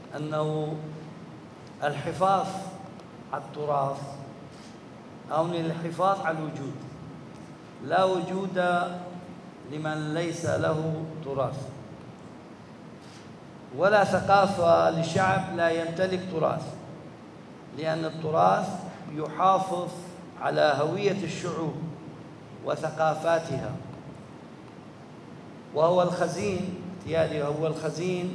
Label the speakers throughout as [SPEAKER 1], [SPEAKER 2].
[SPEAKER 1] أنه الحفاظ على التراث أو الحفاظ على الوجود، لا وجود لمن ليس له تراث، ولا ثقافة لشعب لا يمتلك تراث، لأن التراث يحافظ على هوية الشعوب وثقافاتها، وهو الخزين، اعتيادي هو الخزين،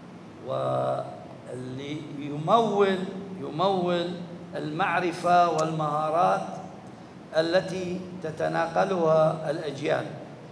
[SPEAKER 1] واللي يمول المعرفة والمهارات التي تتناقلها الأجيال.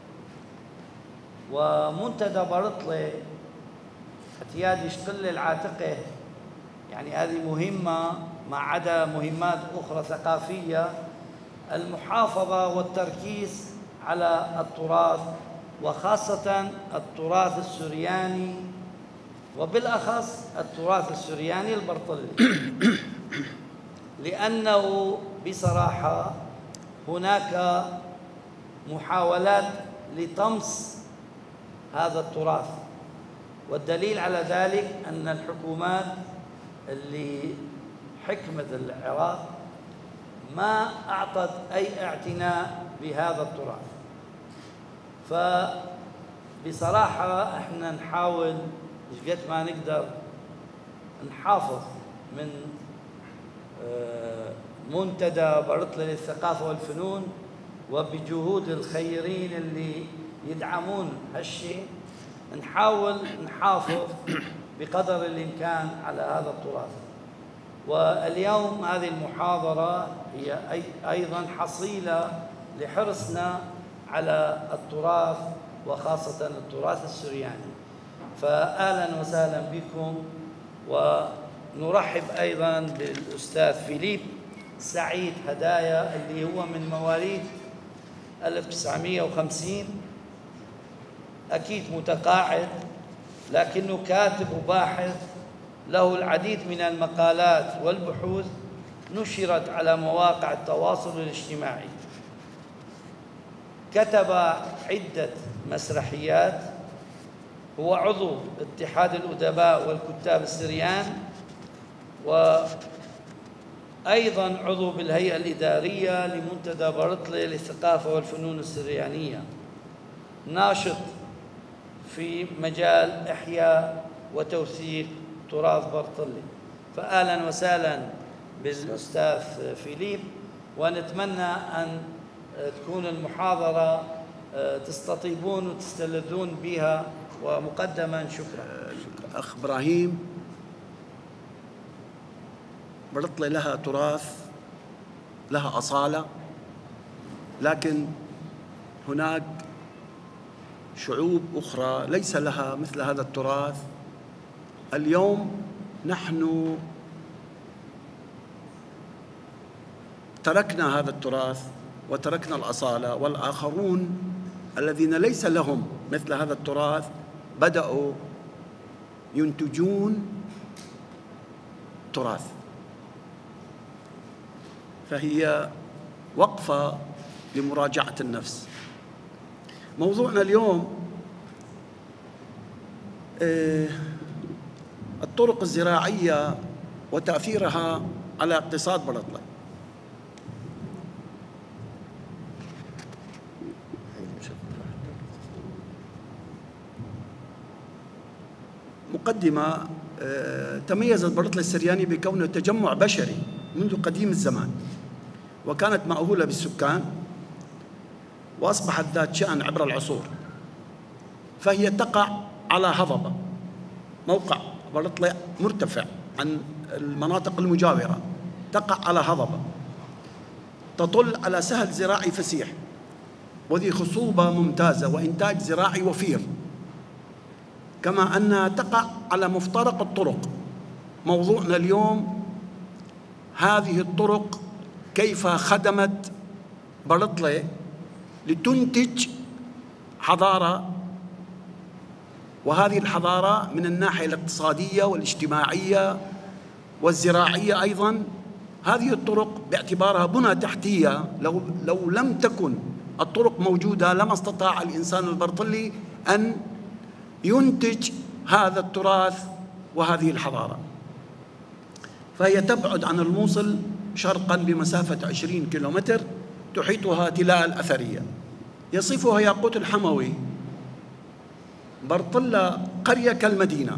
[SPEAKER 1] ومنتدى برطلة اعتيادي يشتغل العاتقة، يعني هذه مهمة مع عدا مهمات أخرى ثقافية، المحافظة والتركيز على التراث، وخاصة التراث السرياني، وبالأخص التراث السرياني البرطلي، لأنه بصراحة هناك محاولات لطمس هذا التراث، والدليل على ذلك أن الحكومات اللي حكمت العراق ما أعطت أي اعتناء بهذا التراث. فبصراحة احنا نحاول قد ما نقدر نحافظ من منتدى برطلة للثقافة والفنون، وبجهود الخيرين اللي يدعمون هالشيء نحاول نحافظ بقدر الإمكان على هذا التراث. واليوم هذه المحاضرة هي أيضا حصيلة لحرصنا على التراث، وخاصة التراث السرياني. فأهلا وسهلا بكم، ونرحب أيضا بالأستاذ فيليب سعيد هدايا اللي هو من مواليد 1950، أكيد متقاعد، لكنه كاتب وباحث، له العديد من المقالات والبحوث نشرت على مواقع التواصل الاجتماعي. كتب عدة مسرحيات، هو عضو اتحاد الأدباء والكتاب السريان، وأيضا عضو بالهيئة الإدارية لمنتدى برطلة للثقافة والفنون السريانية، ناشط في مجال إحياء وتوثيق تراث برطلي. فأهلا وسهلا بالأستاذ فيليب، ونتمنى أن تكون المحاضرة تستطيبون وتستلذون بها. ومقدما شكرا.
[SPEAKER 2] أخ إبراهيم، برطلة لها تراث، لها أصالة، لكن هناك شعوب أخرى ليس لها مثل هذا التراث. اليوم نحن تركنا هذا التراث وتركنا الأصالة، والآخرون الذين ليس لهم مثل هذا التراث بدأوا ينتجون تراث. فهي وقفة لمراجعة النفس. موضوعنا اليوم الطرق الزراعية وتأثيرها على اقتصاد برطلة. مقدمة. تميزت برطلة السرياني بكونه تجمع بشري منذ قديم الزمان، وكانت مأهولة بالسكان، وأصبحت ذات شأن عبر العصور. فهي تقع على هضبة، موقع برطلة مرتفع عن المناطق المجاورة، تقع على هضبة تطل على سهل زراعي فسيح وذي خصوبة ممتازة وإنتاج زراعي وفير، كما أنها تقع على مفترق الطرق. موضوعنا اليوم هذه الطرق كيف خدمت برطلة لتنتج حضارة، وهذه الحضارة من الناحية الاقتصادية والاجتماعية والزراعية أيضاً. هذه الطرق باعتبارها بنى تحتية، لو لم تكن الطرق موجودة لما استطاع الإنسان البرطلي أن ينتج هذا التراث وهذه الحضارة. فهي تبعد عن الموصل شرقا بمسافة 20 كيلومتر، تحيطها تلال أثرية. يصفها ياقوت الحموي برطلة قرية كالمدينة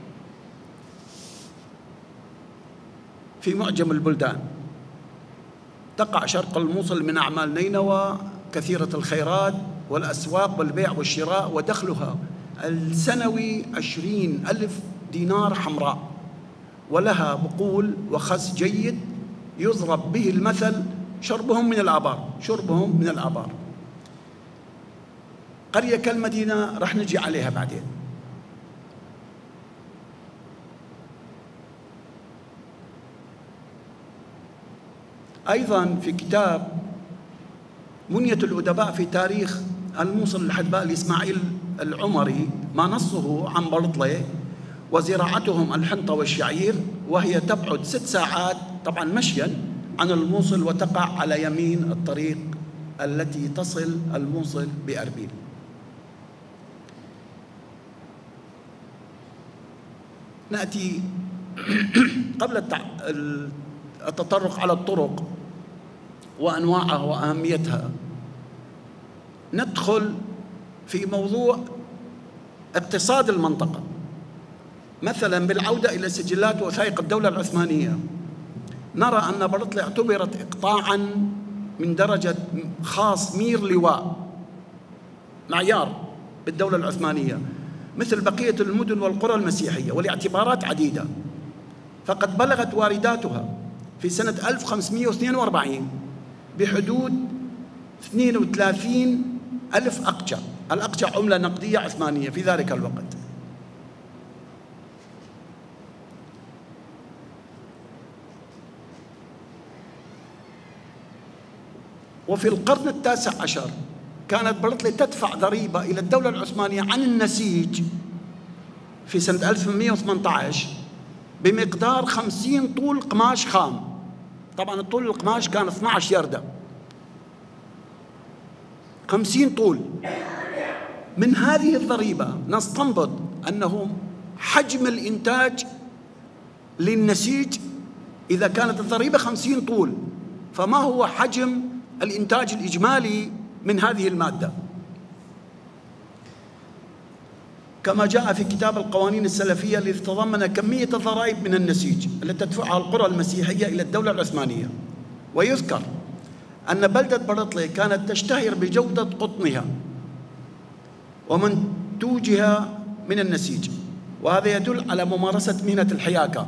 [SPEAKER 2] في معجم البلدان، تقع شرق الموصل من أعمال نينوى كثيرة الخيرات والأسواق والبيع والشراء، ودخلها السنوي 20,000 دينار حمراء، ولها بقول وخس جيد يضرب به المثل شربهم من الآبار. قرية كالمدينة رح نجي عليها بعدين. أيضا في كتاب منية الأدباء في تاريخ الموصل الحدباء لإسماعيل العمري ما نصه عن برطلة وزراعتهم الحنطة والشعير، وهي تبعد 6 ساعات طبعا مشيا عن الموصل، وتقع على يمين الطريق التي تصل الموصل بأربيل. نأتي قبل التطرق على الطرق وأنواعها وأهميتها، ندخل في موضوع اقتصاد المنطقة. مثلا بالعودة إلى سجلات وثائق الدولة العثمانية نرى أن برطلة اعتبرت إقطاعا من درجة خاص مير لواء، معيار بالدولة العثمانية مثل بقية المدن والقرى المسيحية، ولاعتبارات عديدة. فقد بلغت وارداتها في سنة 1542 بحدود 32,000 أقجع. الأقجع عملة نقدية عثمانية في ذلك الوقت. وفي القرن التاسع عشر كانت برطلة تدفع ضريبة إلى الدولة العثمانية عن النسيج في سنة 1118 بمقدار 50 طول قماش خام. طبعا الطول القماش كان 12 يردة، 50 طول. من هذه الضريبة نستنبط أنه حجم الإنتاج للنسيج، إذا كانت الضريبة 50 طول، فما هو حجم الإنتاج الإجمالي من هذه المادة؟ كما جاء في كتاب القوانين السلفية الذي تضمن كمية الضرائب من النسيج التي تدفعها القرى المسيحية إلى الدولة العثمانية. ويذكر أن بلدة برطلة كانت تشتهر بجودة قطنها ومنتوجها من النسيج، وهذا يدل على ممارسة مهنة الحياكة،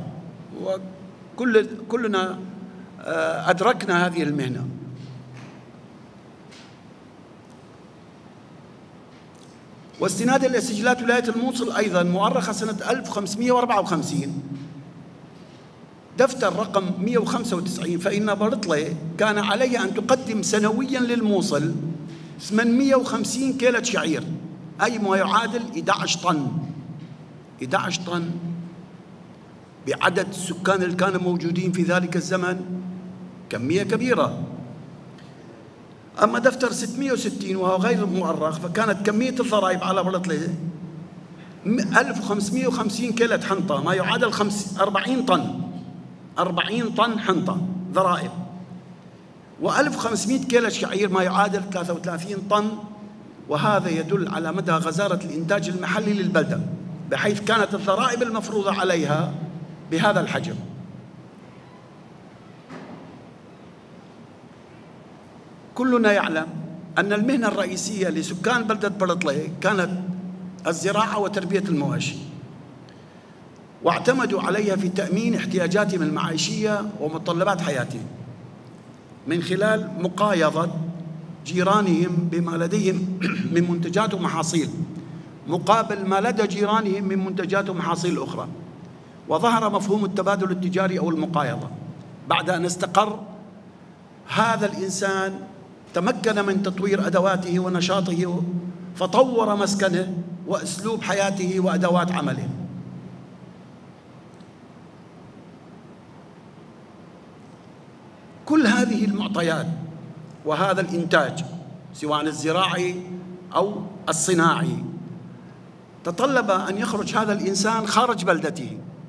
[SPEAKER 2] وكلنا أدركنا هذه المهنة. واستنادا إلى سجلات ولاية الموصل أيضا مؤرخة سنة 1554 دفتر رقم 195، فإن برطلة كان عليها أن تقدم سنويا للموصل 850 كيلة شعير، أي ما يعادل 11 طن. 11 طن بعدد السكان اللي كانوا موجودين في ذلك الزمن، كمية كبيرة. أما دفتر 660 وهو غير مؤرخ فكانت كمية الضرائب على برطلة 1550 كيلة حنطة، ما يعادل 40 طن. 40 طن حنطة ضرائب، و1500 كيلة شعير ما يعادل 33 طن. وهذا يدل على مدى غزارة الإنتاج المحلي للبلدة، بحيث كانت الضرائب المفروضة عليها بهذا الحجم. كلنا يعلم أن المهنة الرئيسية لسكان بلدة برطلة كانت الزراعة وتربية المواشي، واعتمدوا عليها في تأمين احتياجاتهم المعيشية ومتطلبات حياتهم من خلال مقايضة جيرانهم بما لديهم من منتجات ومحاصيل مقابل ما لدى جيرانهم من منتجات ومحاصيل أخرى. وظهر مفهوم التبادل التجاري أو المقايضة بعد أن استقر هذا الإنسان، تمكن من تطوير أدواته ونشاطه، فطور مسكنه وأسلوب حياته وأدوات عمله. كل هذه المعطيات وهذا الإنتاج سواء الزراعي أو الصناعي تطلب أن يخرج هذا الإنسان خارج بلدته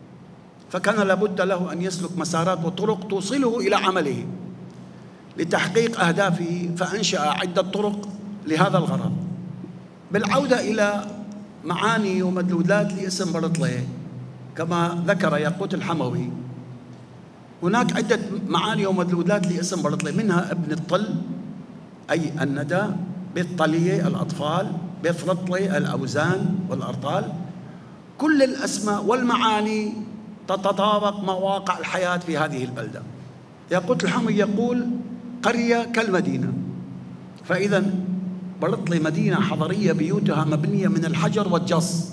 [SPEAKER 2] فكان لابد له أن يسلك مسارات وطرق توصله إلى عمله لتحقيق أهدافه، فأنشأ عدة طرق لهذا الغرض. بالعودة إلى معاني ومدلولات لاسم برطلة كما ذكر ياقوت الحموي، هناك عدة معاني ومدلولات لاسم برطلة، منها ابن الطل أي الندى، بالطلية الأطفال، بفرطلة الأوزان والأرطال. كل الأسماء والمعاني تتطابق مع واقع الحياة في هذه البلدة. ياقوت الحموي يقول قرية كالمدينة، فإذا برطلة مدينة حضرية بيوتها مبنية من الحجر والجص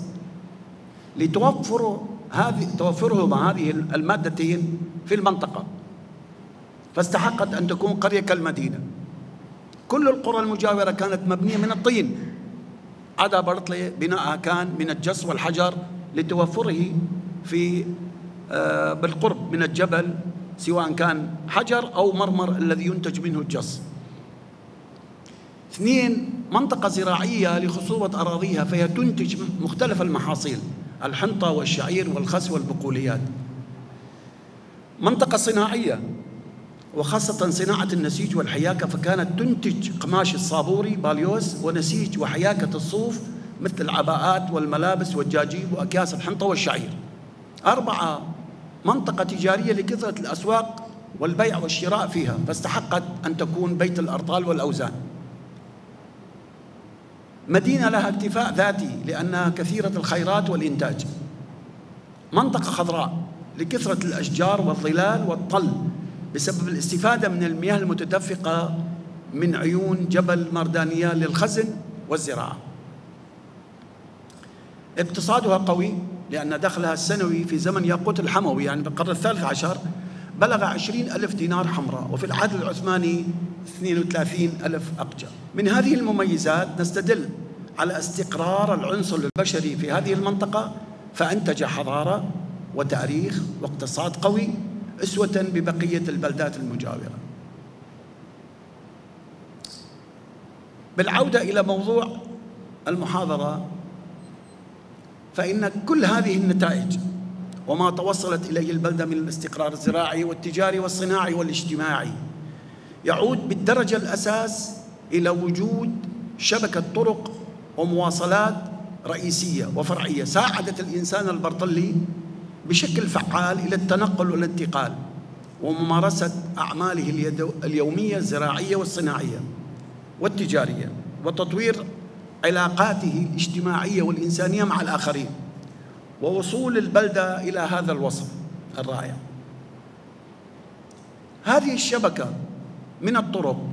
[SPEAKER 2] توفرهما هذه المادتين في المنطقة، فاستحقت أن تكون قرية كالمدينة. كل القرى المجاورة كانت مبنية من الطين، عدا برطلة بناءها كان من الجص والحجر لتوفره بالقرب من الجبل، سواء كان حجر أو مرمر الذي ينتج منه الجص. 2 منطقة زراعية لخصوبة أراضيها، فهي تنتج مختلف المحاصيل، الحنطة والشعير والخس والبقوليات. منطقة صناعية، وخاصة صناعة النسيج والحياكة، فكانت تنتج قماش الصابوري باليوس ونسيج وحياكة الصوف مثل العباءات والملابس والجاجيب وأكياس الحنطة والشعير. 4 منطقة تجارية لكثرة الأسواق والبيع والشراء فيها، فاستحقت أن تكون بيت الأرطال والأوزان. مدينة لها اكتفاء ذاتي لأنها كثيرة الخيرات والإنتاج. منطقة خضراء لكثرة الأشجار والظلال والطل بسبب الاستفادة من المياه المتدفقة من عيون جبل مردانية للخزن والزراعة. اقتصادها قوي لأن دخلها السنوي في زمن ياقوت الحموي، يعني بالقرن ال13 بلغ 20,000 دينار حمراء، وفي العهد العثماني 32,000 أقجة. من هذه المميزات نستدل على استقرار العنصر البشري في هذه المنطقة، فأنتج حضارة وتاريخ واقتصاد قوي أسوة ببقية البلدات المجاورة. بالعودة إلى موضوع المحاضرة، فإن كل هذه النتائج وما توصلت إليه البلدة من الاستقرار الزراعي والتجاري والصناعي والاجتماعي يعود بالدرجة الأساس إلى وجود شبكة طرق ومواصلات رئيسية وفرعية ساعدت الإنسان البرطلي بشكل فعال إلى التنقل والانتقال وممارسة أعماله اليومية الزراعية والصناعية والتجارية، وتطوير علاقاته الاجتماعية والإنسانية مع الآخرين، ووصول البلدة إلى هذا الوصف الرائع. هذه الشبكة من الطرق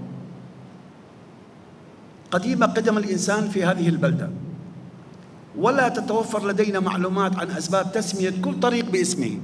[SPEAKER 2] قديمة قدم الإنسان في هذه البلدة، ولا تتوفر لدينا معلومات عن أسباب تسمية كل طريق باسمه،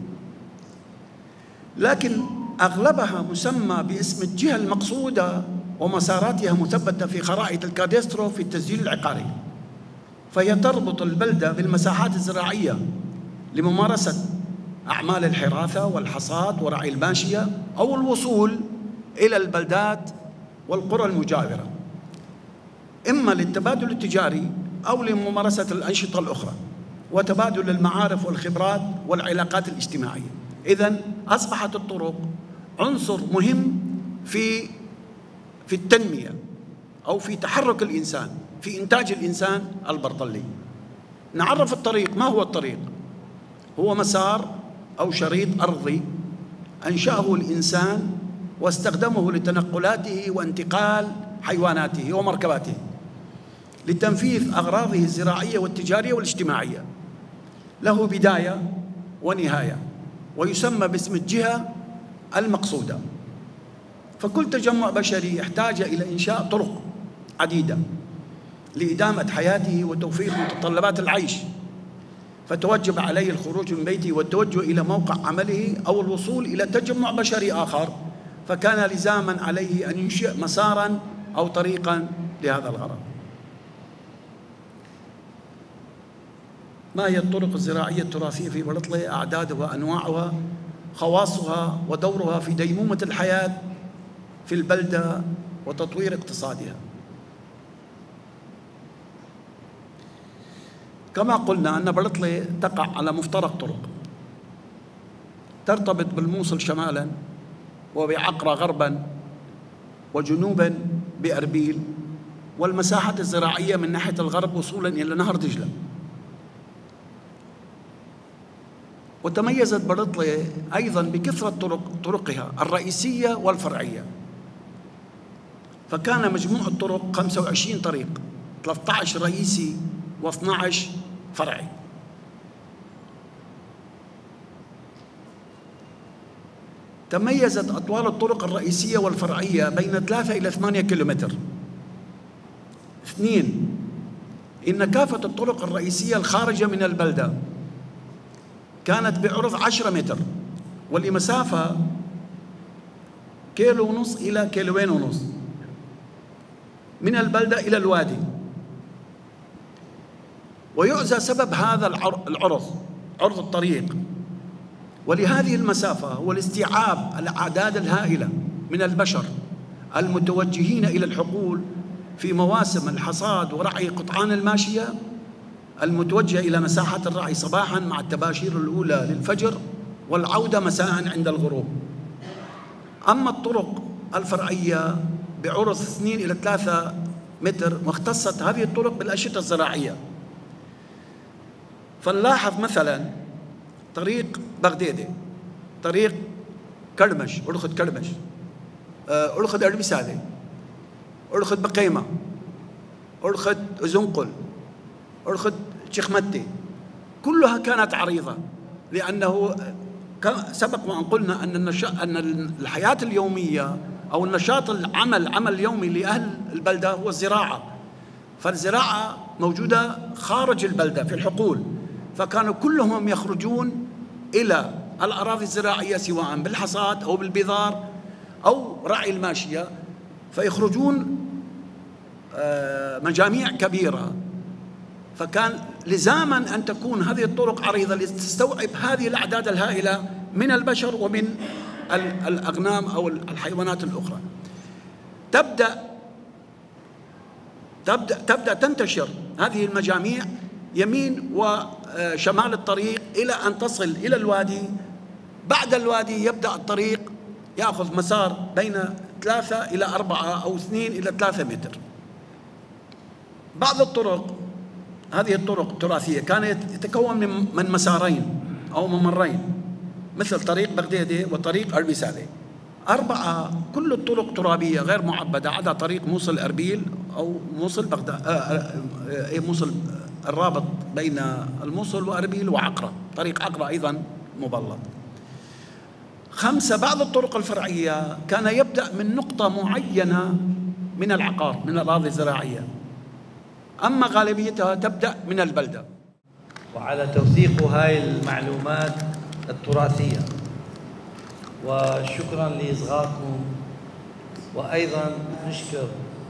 [SPEAKER 2] لكن أغلبها مسمى باسم الجهة المقصودة ومساراتها مثبتة في خرائط الكادسترو في التسجيل العقاري، فهي تربط البلدة بالمساحات الزراعية لممارسة أعمال الحراثة والحصاد ورعي الماشية أو الوصول إلى البلدات والقرى المجاورة، إما للتبادل التجاري أو لممارسة الأنشطة الأخرى وتبادل المعارف والخبرات والعلاقات الاجتماعية. إذن أصبحت الطرق عنصر مهم في التنمية أو في تحرك الإنسان، في إنتاج الإنسان البرطلي. نعرف الطريق. ما هو الطريق؟ هو مسار أو شريط أرضي أنشأه الإنسان واستخدمه لتنقلاته وانتقال حيواناته ومركباته لتنفيذ أغراضه الزراعية والتجارية والاجتماعية. له بداية ونهاية ويسمى باسم الجهة المقصودة. فكل تجمع بشري احتاج إلى إنشاء طرق عديدة لإدامة حياته وتوفير متطلبات العيش، فتوجب عليه الخروج من بيته والتوجه إلى موقع عمله أو الوصول إلى تجمع بشري آخر، فكان لزاما عليه أن ينشئ مسارا أو طريقا لهذا الغرض. ما هي الطرق الزراعية التراثية في برطلة؟ أعدادها وأنواعها، خواصها ودورها في ديمومة الحياة في البلدة وتطوير اقتصادها. كما قلنا أن برطلة تقع على مفترق طرق، ترتبط بالموصل شمالا وبعقرة غربا وجنوبا بأربيل، والمساحة الزراعية من ناحية الغرب وصولا إلى نهر دجلة. وتميزت برطلة أيضا بكثرة طرقها الرئيسية والفرعية، فكان مجموع الطرق 25 طريق، 13 رئيسي و12 فرعي. تميزت أطوال الطرق الرئيسية والفرعية بين 3 إلى 8 كيلومتر. 2. إن كافة الطرق الرئيسية الخارجة من البلدة كانت بعرض 10 متر ولمسافة 1.5 كيلو إلى 1.5 كيلو من البلدة إلى الوادي. ويعزى سبب هذا عرض الطريق ولهذه المسافة هو الاستيعاب الأعداد الهائلة من البشر المتوجهين إلى الحقول في مواسم الحصاد ورعي قطعان الماشية المتوجهة إلى مساحة الرعي صباحاً مع التباشير الأولى للفجر والعودة مساءً عند الغروب. أما الطرق الفرعية بعرض 2 إلى 3 متر، واختصت هذه الطرق بالأنشطة الزراعية. فنلاحظ مثلاً طريق بغديدة، طريق كرمش، أرخد كرمش، أرخد أربسالة، أرخد بقيمة، أرخد زنقل، أرخد شيخمتي، كلها كانت عريضة، لأنه سبق وأن قلنا أن الحياة اليومية أو النشاط العمل اليومي لأهل البلدة هو الزراعة، فالزراعة موجودة خارج البلدة في الحقول، فكانوا كلهم يخرجون إلى الأراضي الزراعية سواء بالحصاد أو بالبذار أو رعي الماشية، فيخرجون مجاميع كبيرة، فكان لزاما أن تكون هذه الطرق عريضة لتستوعب هذه الأعداد الهائلة من البشر ومن الأغنام أو الحيوانات الأخرى. تبدأ تنتشر هذه المجاميع يمين وشمال الطريق إلى أن تصل إلى الوادي. بعد الوادي يبدأ الطريق يأخذ مسار بين 3 إلى 4 أو 2 إلى 3 متر. بعض الطرق، هذه الطرق التراثية، كان يتكون من مسارين أو ممرين، مثل طريق بغديدة وطريق أربسالة. 4 كل الطرق ترابية غير معبدة عدا طريق موصل أربيل أو موصل موصل الرابط بين الموصل وأربيل وعقرة، طريق عقرة أيضا مبلط. 5 بعض الطرق الفرعية كان يبدأ من نقطة معينة من العقار، من الأراضي الزراعية، أما غالبيتها تبدأ من البلدة.
[SPEAKER 1] وعلى توثيق هاي المعلومات التراثية، وشكرا لإصغائكم، وأيضا نشكر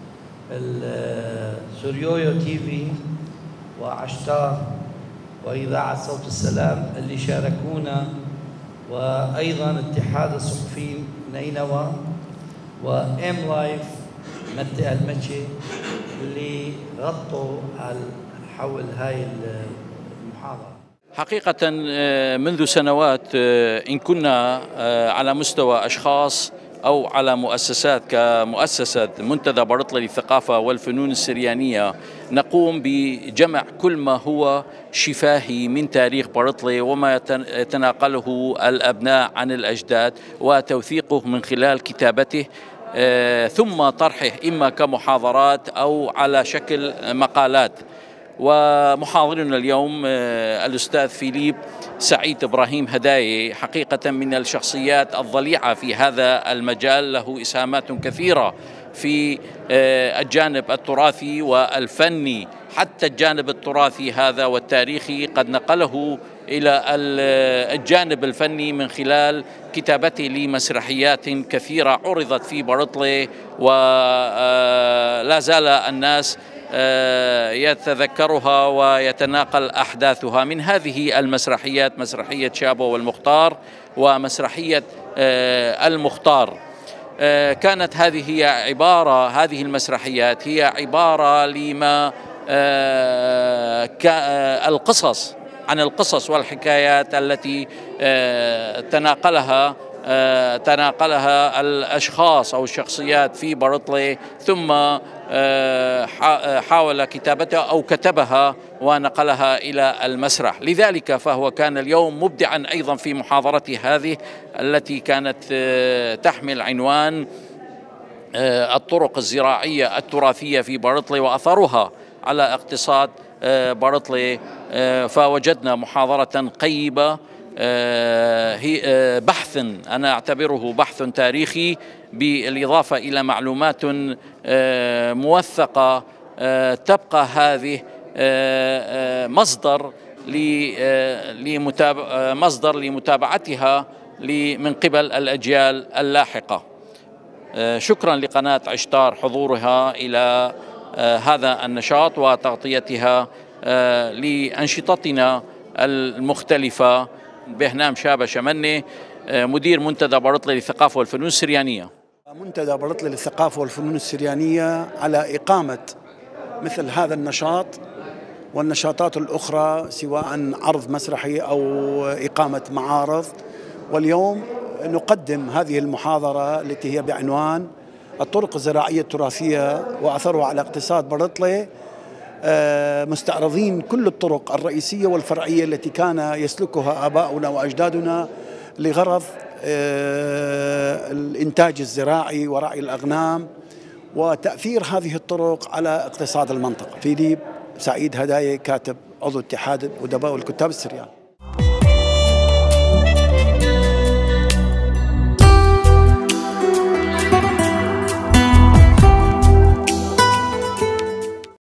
[SPEAKER 1] سوريويو تي في وعشتار وإذاعة صوت السلام اللي شاركونا، وأيضا اتحاد الصحفيين نينوى وإم لايف متى المتشي اللي غطوا حول هاي المحاضرة.
[SPEAKER 3] حقيقة منذ سنوات إن كنا على مستوى أشخاص أو على مؤسسات كمؤسسة منتدى برطلة للثقافة والفنون السريانية نقوم بجمع كل ما هو شفاهي من تاريخ برطلة وما يتناقله الأبناء عن الأجداد وتوثيقه من خلال كتابته، ثم طرحه إما كمحاضرات أو على شكل مقالات. ومحاضرنا اليوم الأستاذ فيليب سعيد إبراهيم هداية، حقيقة من الشخصيات الضليعة في هذا المجال، له إسهامات كثيرة في الجانب التراثي والفني، حتى الجانب التراثي هذا والتاريخي قد نقله إلى الجانب الفني من خلال كتابته لمسرحيات كثيرة عرضت في برطلة، ولا زال الناس يتذكرها ويتناقل أحداثها. من هذه المسرحيات مسرحية شابو والمختار ومسرحية المختار. كانت هذه المسرحيات هي عبارة لما القصص عن القصص والحكايات التي تناقلها الأشخاص أو الشخصيات في برطلة، ثم حاول كتابتها أو كتبها ونقلها إلى المسرح. لذلك فهو كان اليوم مبدعا أيضا في محاضرته هذه التي كانت تحمل عنوان الطرق الزراعية التراثية في برطلة وأثرها على اقتصاد برطلة. فوجدنا محاضرة قيمة، هي بحث أنا أعتبره بحث تاريخي بالإضافة إلى معلومات موثقة تبقى هذه مصدر لمتابعتها من قبل الأجيال اللاحقة. شكرا لقناة عشتار حضورها إلى هذا النشاط وتغطيتها لأنشطتنا المختلفة. بهنام شابة شمني، مدير منتدى برطلة للثقافة والفنون السريانية.
[SPEAKER 2] منتدى برطلة للثقافة والفنون السريانية على إقامة مثل هذا النشاط والنشاطات الأخرى، سواء عرض مسرحي أو إقامة معارض. واليوم نقدم هذه المحاضرة التي هي بعنوان الطرق الزراعية التراثية وأثرها على اقتصاد برطلة، مستعرضين كل الطرق الرئيسية والفرعية التي كان يسلكها آباؤنا وأجدادنا لغرض الإنتاج الزراعي ورعي الأغنام وتأثير هذه الطرق على اقتصاد المنطقة. فيليب سعيد هدايا، كاتب عضو اتحاد الأدباء والكتاب السريان.